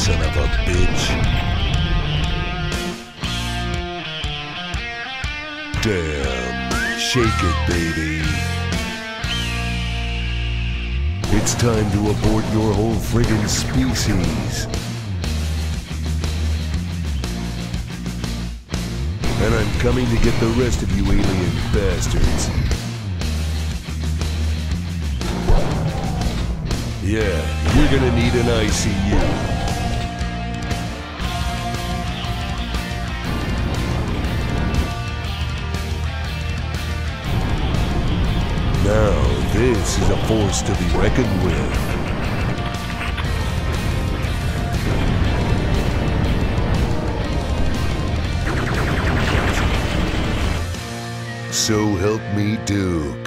son of a bitch. Damn, shake it, baby. It's time to abort your whole friggin' species. And I'm coming to get the rest of you alien bastards. Yeah, you're gonna need an ICU. Now, this is a force to be reckoned with. So help me, Duke.